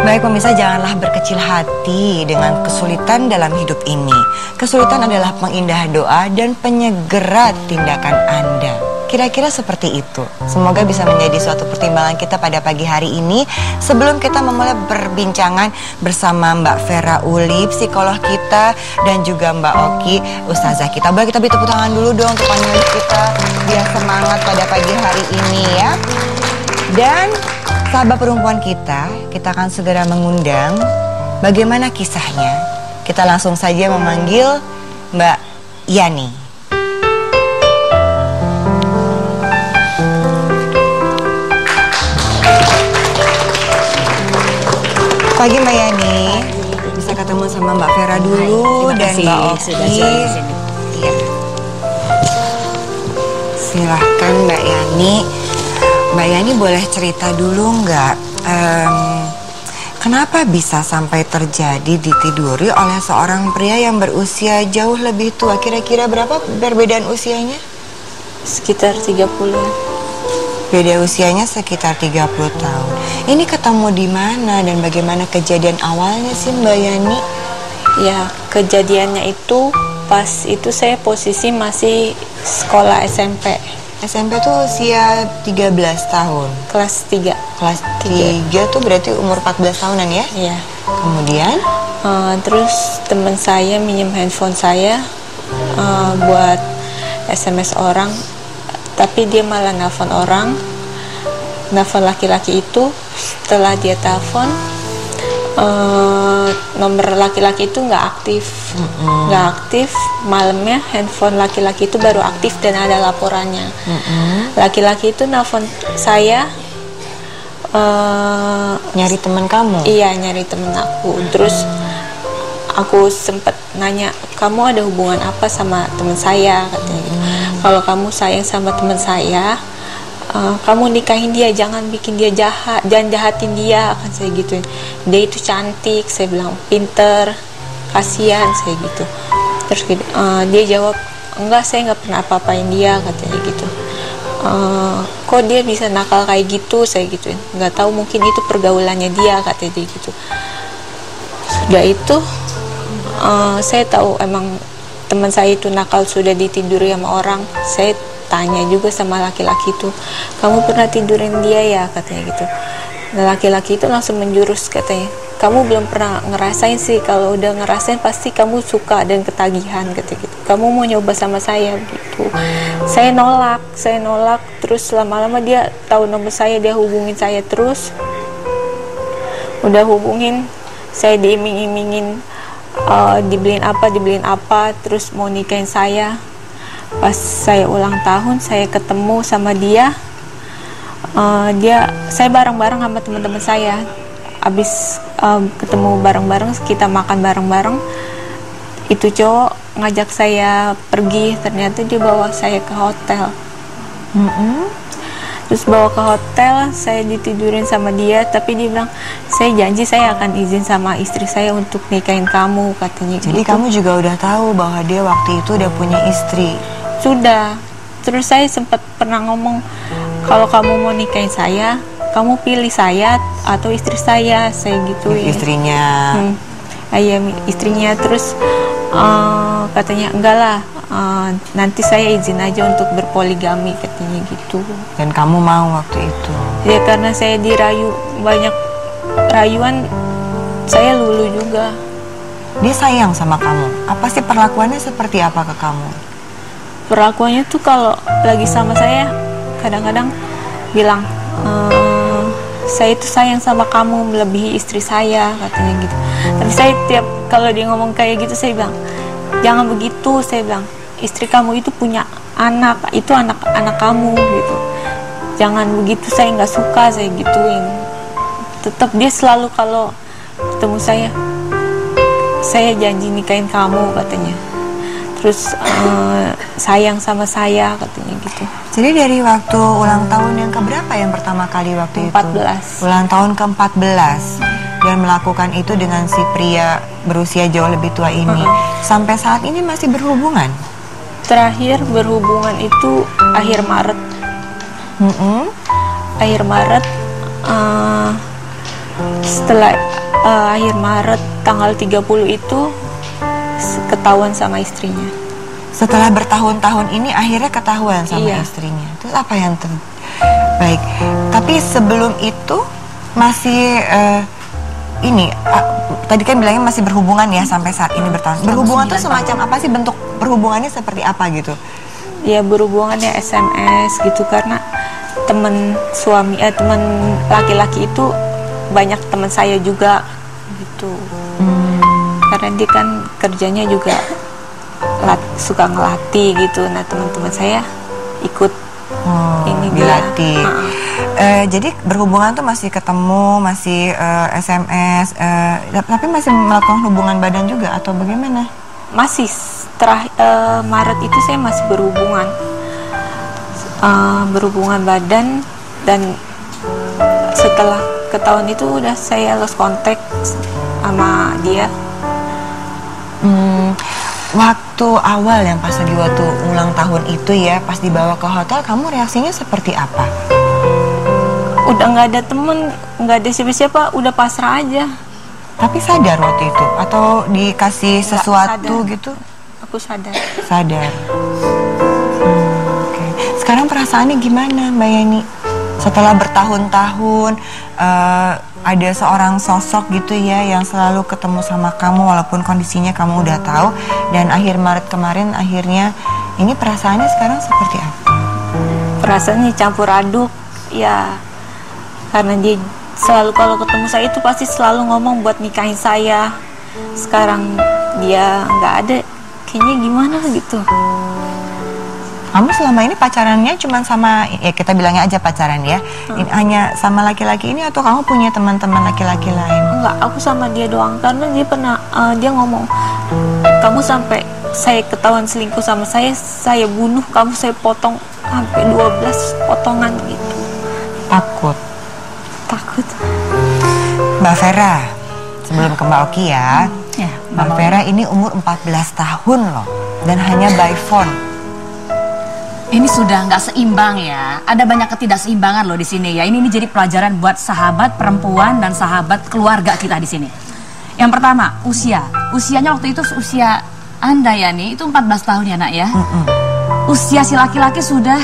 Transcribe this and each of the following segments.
Baik pemirsa, janganlah berkecil hati dengan kesulitan dalam hidup ini. Kesulitan adalah pengindah doa dan penyegera tindakan Anda. Kira-kira seperti itu. Semoga bisa menjadi suatu pertimbangan kita pada pagi hari ini. Sebelum kita memulai perbincangan bersama Mbak Vera Uli, psikolog kita, dan juga Mbak Oki, ustazah kita. Boleh kita beri tepuk tangan dulu dong untuk panelis kita, biar semangat pada pagi hari ini ya. Dan sahabat perempuan kita akan segera mengundang bagaimana kisahnya. Kita langsung saja memanggil Mbak Yani. Pagi Mbak Yani, bisa ketemu sama Mbak Vera dulu. Dan Mbak Oki. Iya. Silahkan Mbak Yani. Mbak Yani boleh cerita dulu nggak, kenapa bisa sampai terjadi ditiduri oleh seorang pria yang berusia jauh lebih tua? Kira-kira berapa perbedaan usianya? Sekitar 30. Beda usianya sekitar 30 tahun. Ini ketemu di mana dan bagaimana kejadian awalnya sih Mbak Yani? Ya, kejadiannya itu pas itu saya posisi masih sekolah SMP. SMP tuh usia 13 tahun. Kelas 3. Kelas 3 tuh berarti umur 14 tahunan ya? Iya. Kemudian? Terus teman saya minjem handphone saya buat SMS orang. Tapi dia malah nelfon orang, nelfon laki-laki itu. Setelah dia telepon, nomor laki-laki itu nggak aktif. Nggak aktif. Malamnya handphone laki-laki itu baru aktif dan ada laporannya. Laki-laki itu nelfon saya, nyari teman kamu? Iya, nyari temen aku. Terus aku sempet nanya, kamu ada hubungan apa sama teman saya, katanya gitu. Kalau kamu sayang sama teman saya, kamu nikahin dia, jangan bikin dia jahat, jangan jahatin dia, akan saya gituin. Dia itu cantik, saya bilang, pinter, kasihan, saya gitu. Terus dia jawab, enggak, saya nggak pernah apa-apain dia, katanya gitu. Kok dia bisa nakal kayak gitu, saya gituin. Nggak tahu, mungkin itu pergaulannya dia, katanya dia gitu. Sudah itu saya tahu emang teman saya itu nakal, sudah ditiduri sama orang. Saya tanya juga sama laki-laki itu, kamu pernah tidurin dia ya, katanya gitu. Nah, laki-laki itu langsung menjurus, katanya, kamu belum pernah ngerasain sih, kalau udah ngerasain pasti kamu suka dan ketagihan, katanya gitu. Kamu mau nyoba sama saya gitu. Saya nolak, terus lama-lama dia tahu nomor saya, dia hubungin saya terus. Udah hubungin, saya diiming-imingin dibeliin apa, terus mau nikahin saya. Pas saya ulang tahun, saya ketemu sama dia. Saya bareng-bareng sama teman-teman saya. Abis ketemu bareng-bareng, kita makan bareng-bareng. Itu cowok ngajak saya pergi, ternyata dia bawa saya ke hotel. Terus bawa ke hotel, saya ditidurin sama dia, tapi dia bilang, saya janji saya akan izin sama istri saya untuk nikahin kamu, katanya. Jadi gitu. kamu juga udah tahu bahwa dia waktu itu udah punya istri? Sudah. Terus saya sempat pernah ngomong, kalau kamu mau nikahin saya, kamu pilih saya atau istri saya gituin. Istrinya? Iya, istrinya. Terus katanya, enggak lah, nanti saya izin aja untuk berpoligami, katanya gitu. Dan kamu mau waktu itu? Ya karena saya dirayu, banyak rayuan, saya lulu juga. Dia sayang sama kamu? Apa sih perlakuannya seperti apa ke kamu? Perlakuannya tuh kalau lagi sama saya, kadang-kadang bilang, saya itu sayang sama kamu melebihi istri saya, katanya gitu. Tapi saya tiap kalau dia ngomong kayak gitu, saya bilang, jangan begitu, saya bilang, istri kamu itu punya anak, itu anak kamu gitu. Jangan begitu, saya nggak suka, saya gituin. Tetap dia selalu kalau ketemu saya janji nikahin kamu, katanya. Terus sayang sama saya, katanya gitu. Jadi dari waktu ulang tahun yang keberapa yang pertama kali waktu 14. itu? Ulang tahun ke-14. Dan melakukan itu dengan si pria berusia jauh lebih tua ini. Sampai saat ini masih berhubungan? Terakhir berhubungan itu akhir Maret. Akhir Maret Setelah akhir Maret tanggal 30 itu ketahuan sama istrinya. Setelah bertahun-tahun ini akhirnya ketahuan sama Iya. istrinya. Terus apa yang baik? Tapi sebelum itu masih tadi kan bilangnya masih berhubungan ya sampai saat ini bertahun. Berhubungan tuh semacam apa sih, bentuk berhubungannya seperti apa gitu? Ya berhubungannya SMS gitu, karena teman laki-laki itu banyak teman saya juga gitu. Karena dia kan kerjanya juga suka ngelatih gitu. Nah teman-teman saya ikut ini dilatih. Jadi berhubungan tuh masih ketemu, masih SMS, tapi masih melakukan hubungan badan juga atau bagaimana? Masih Maret itu saya masih berhubungan badan, dan setelah ketahuan itu udah saya lost contact sama dia. Waktu awal yang pas lagi waktu ulang tahun itu ya, pas dibawa ke hotel, kamu reaksinya seperti apa? Udah nggak ada temen, nggak ada siapa-siapa, udah pasrah aja. Tapi sadar waktu itu? Atau dikasih sesuatu gitu? Aku sadar. Sadar. Oke. Sekarang perasaannya gimana Mbak Yani? Setelah bertahun-tahun ada seorang sosok gitu ya yang selalu ketemu sama kamu walaupun kondisinya kamu udah tahu, dan akhir Maret kemarin akhirnya ini perasaannya sekarang seperti apa? Perasaannya campur aduk ya, karena dia selalu kalau ketemu saya itu pasti selalu ngomong buat nikahin saya. Sekarang dia nggak ada, kayaknya gimana gitu. Kamu selama ini pacarannya cuma sama, ya kita bilangnya aja pacaran ya, hanya sama laki-laki ini atau kamu punya teman-teman laki-laki lain? Enggak, aku sama dia doang. Karena dia pernah, dia ngomong, kamu sampai saya ketahuan selingkuh sama saya bunuh kamu, saya potong sampai 12 potongan gitu. Takut? Takut. Mbak Vera, sebelum ke Mbak Oki ya, Mbak Vera ini umur 14 tahun loh, dan hanya by phone. Ini sudah nggak seimbang ya. Ada banyak ketidakseimbangan loh di sini ya. Ini jadi pelajaran buat sahabat perempuan dan sahabat keluarga kita di sini. Yang pertama, usia. Usianya waktu itu usia Anda ya nih, itu 14 tahun ya nak ya. Usia si laki-laki sudah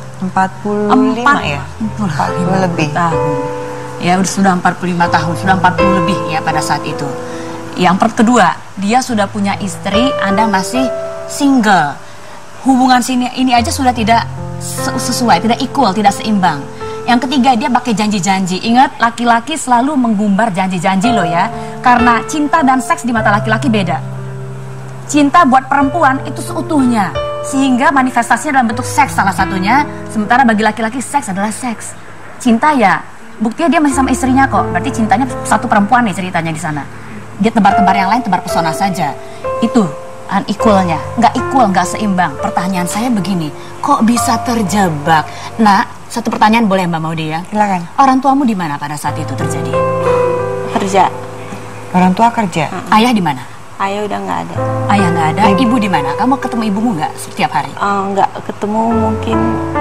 45 ya? 40 lebih tahun. Ya sudah 45 tahun, sudah 40 lebih ya pada saat itu. Yang kedua, dia sudah punya istri, Anda masih single. Hubungan ini aja sudah tidak sesuai, tidak equal, tidak seimbang. Yang ketiga, dia pakai janji-janji. Ingat, laki-laki selalu menggumbar janji-janji loh ya. Karena cinta dan seks di mata laki-laki beda. Cinta buat perempuan itu seutuhnya, sehingga manifestasinya dalam bentuk seks salah satunya. Sementara bagi laki-laki seks adalah seks. Cinta ya, buktinya dia masih sama istrinya kok. Berarti cintanya satu perempuan nih ceritanya di sana. Dia tebar-tebar yang lain, tebar pesona saja. Itu unequalnya, nggak equal, nggak seimbang. Pertanyaan saya begini, kok bisa terjebak? Nah, satu pertanyaan boleh Mbak Maudy ya? Silakan. Orang tuamu di mana pada saat itu terjadi? Kerja. Orang tua kerja. Ayah di mana? Ayah udah nggak ada. Ayah nggak ada. Ibu di mana? Kamu ketemu ibumu nggak setiap hari? Nggak ketemu, mungkin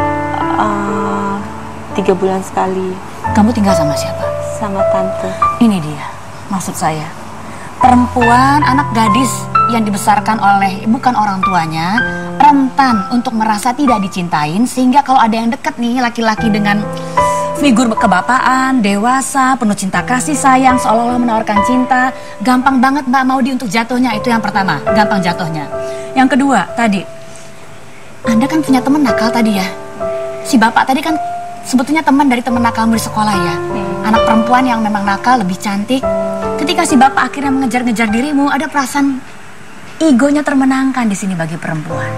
3 bulan sekali. Kamu tinggal sama siapa? Sama tante. Ini dia, maksud saya. Perempuan, anak gadis yang dibesarkan oleh bukan orang tuanya, rentan untuk merasa tidak dicintain, sehingga kalau ada yang deket nih laki-laki dengan figur kebapaan, dewasa, penuh cinta kasih sayang, seolah-olah menawarkan cinta, gampang banget Mbak Maudy untuk jatuhnya. Itu yang pertama, gampang jatuhnya. Yang kedua, tadi Anda kan punya teman nakal tadi ya. Si bapak tadi kan sebetulnya teman dari teman nakalmu di sekolah ya. Anak perempuan yang memang nakal, lebih cantik. Ketika si bapak akhirnya mengejar-ngejar dirimu, ada perasaan egonya termenangkan di sini bagi perempuan.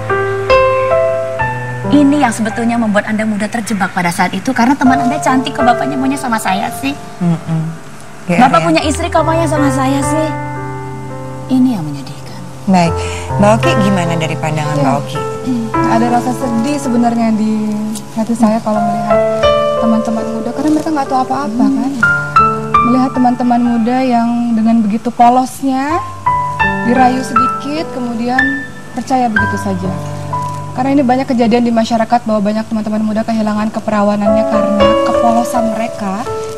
Ini yang sebetulnya membuat Anda mudah terjebak pada saat itu, karena teman Anda cantik kok bapaknya maunya sama saya sih. Bapak punya istri kok maunya sama saya sih. Ini yang menyedihkan. Baik, Mbak Oki gimana dari pandangan Mbak Oki? Ada rasa sedih sebenarnya di hati saya kalau melihat teman-teman muda, karena mereka nggak tahu apa-apa kan. Melihat teman-teman muda yang dengan begitu polosnya dirayu sedikit, kemudian percaya begitu saja. Karena ini banyak kejadian di masyarakat bahwa banyak teman-teman muda kehilangan keperawanannya karena kepolosan mereka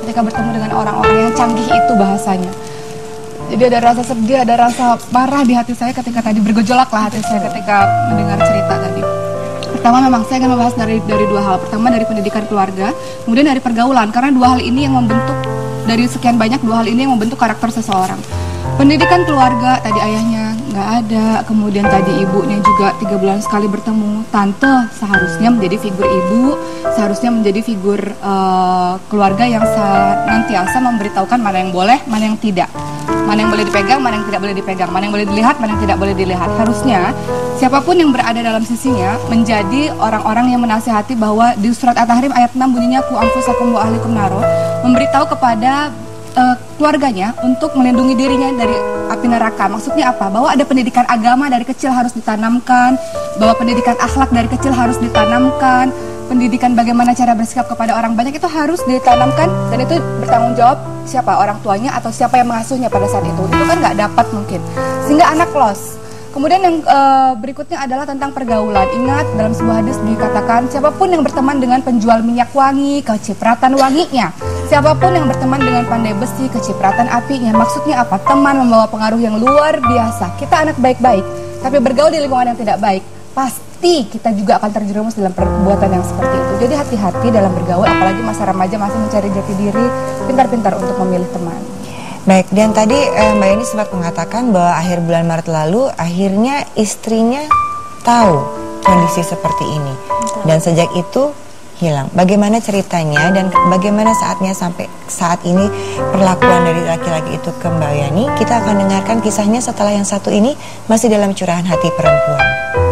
ketika bertemu dengan orang-orang yang canggih itu bahasanya. Jadi ada rasa sedih, ada rasa marah di hati saya ketika tadi bergejolak lah hati saya ketika mendengar cerita tadi. Pertama memang saya akan membahas dari dua hal. Pertama dari pendidikan keluarga, kemudian dari pergaulan. Karena dua hal ini yang membentuk, dari sekian banyak dua hal ini yang membentuk karakter seseorang. Pendidikan keluarga, tadi ayahnya nggak ada, kemudian tadi ibunya juga 3 bulan sekali bertemu. Tante seharusnya menjadi figur ibu, seharusnya menjadi figur keluarga yang senantiasa memberitahukan mana yang boleh, mana yang tidak. Mana yang boleh dipegang, mana yang tidak boleh dipegang, mana yang boleh dilihat, mana yang tidak boleh dilihat. Harusnya siapapun yang berada dalam sisinya menjadi orang-orang yang menasihati bahwa di surat At-Tahrim ayat 6 bunyinya ku anfusakum wa ahlikum naro, memberitahu kepada keluarganya untuk melindungi dirinya dari api neraka. Maksudnya apa? Bahwa ada pendidikan agama dari kecil harus ditanamkan, bahwa pendidikan akhlak dari kecil harus ditanamkan, pendidikan bagaimana cara bersikap kepada orang banyak itu harus ditanamkan, dan itu bertanggung jawab siapa, orang tuanya atau siapa yang mengasuhnya pada saat itu kan nggak dapat mungkin, sehingga anak lost. Kemudian yang berikutnya adalah tentang pergaulan. Ingat dalam sebuah hadis dikatakan siapapun yang berteman dengan penjual minyak wangi, kecipratan wanginya. Siapapun yang berteman dengan pandai besi, kecipratan apinya. Maksudnya apa? Teman membawa pengaruh yang luar biasa. Kita anak baik-baik, tapi bergaul di lingkungan yang tidak baik, pasti kita juga akan terjerumus dalam perbuatan yang seperti itu. Jadi hati-hati dalam bergaul, apalagi masa remaja masih mencari jati diri, pintar-pintar untuk memilih teman. Baik, dan tadi Mbak Yeni sempat mengatakan bahwa akhir bulan Maret lalu akhirnya istrinya tahu kondisi seperti ini. Dan sejak itu hilang. Bagaimana ceritanya dan bagaimana saatnya sampai saat ini perlakuan dari laki-laki itu ke Mbak Yani? Kita akan dengarkan kisahnya setelah yang satu ini masih dalam curahan hati perempuan.